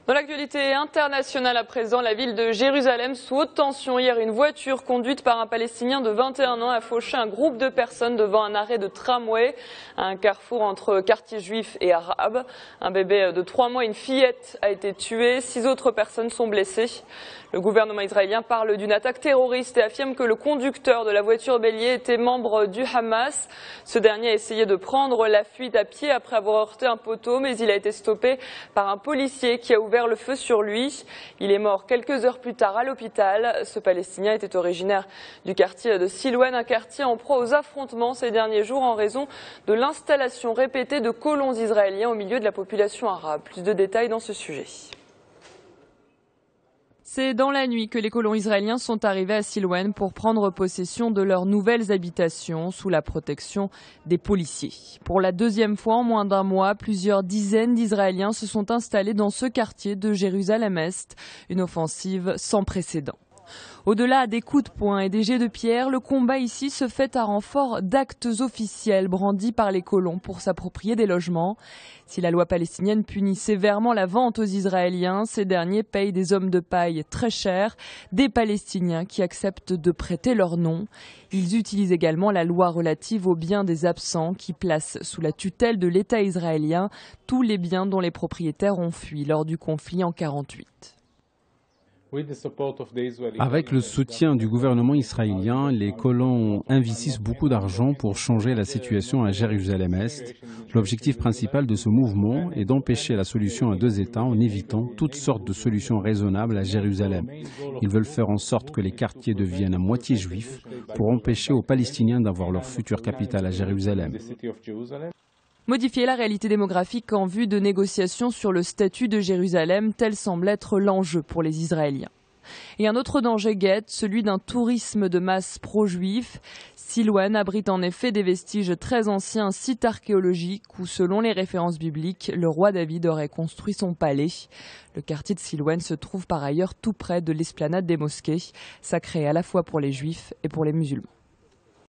Dans l'actualité internationale à présent, la ville de Jérusalem sous haute tension. Hier, une voiture conduite par un Palestinien de 21 ans a fauché un groupe de personnes devant un arrêt de tramway à un carrefour entre quartier juif et arabe. Un bébé de 3 mois et une fillette a été tué. 6 autres personnes sont blessées. Le gouvernement israélien parle d'une attaque terroriste et affirme que le conducteur de la voiture bélier était membre du Hamas. Ce dernier a essayé de prendre la fuite à pied après avoir heurté un poteau, mais il a été stoppé par un policier qui a ouvert le feu sur lui. Il est mort quelques heures plus tard à l'hôpital. Ce Palestinien était originaire du quartier de Silouane, un quartier en proie aux affrontements ces derniers jours en raison de l'installation répétée de colons israéliens au milieu de la population arabe. Plus de détails dans ce sujet. C'est dans la nuit que les colons israéliens sont arrivés à Silouane pour prendre possession de leurs nouvelles habitations sous la protection des policiers. Pour la deuxième fois en moins d'un mois, plusieurs dizaines d'Israéliens se sont installés dans ce quartier de Jérusalem-Est, une offensive sans précédent. Au-delà des coups de poing et des jets de pierre, le combat ici se fait à renfort d'actes officiels brandis par les colons pour s'approprier des logements. Si la loi palestinienne punit sévèrement la vente aux Israéliens, ces derniers payent des hommes de paille très chers, des Palestiniens qui acceptent de prêter leur nom. Ils utilisent également la loi relative aux biens des absents qui place sous la tutelle de l'État israélien tous les biens dont les propriétaires ont fui lors du conflit en 1948. Avec le soutien du gouvernement israélien, les colons investissent beaucoup d'argent pour changer la situation à Jérusalem-Est. L'objectif principal de ce mouvement est d'empêcher la solution à 2 États en évitant toutes sortes de solutions raisonnables à Jérusalem. Ils veulent faire en sorte que les quartiers deviennent à moitié juifs pour empêcher aux Palestiniens d'avoir leur future capitale à Jérusalem. Modifier la réalité démographique en vue de négociations sur le statut de Jérusalem, tel semble être l'enjeu pour les Israéliens. Et un autre danger guette, celui d'un tourisme de masse pro-juif. Silouane abrite en effet des vestiges très anciens, sites archéologiques où, selon les références bibliques, le roi David aurait construit son palais. Le quartier de Silouane se trouve par ailleurs tout près de l'esplanade des mosquées, sacrée à la fois pour les juifs et pour les musulmans.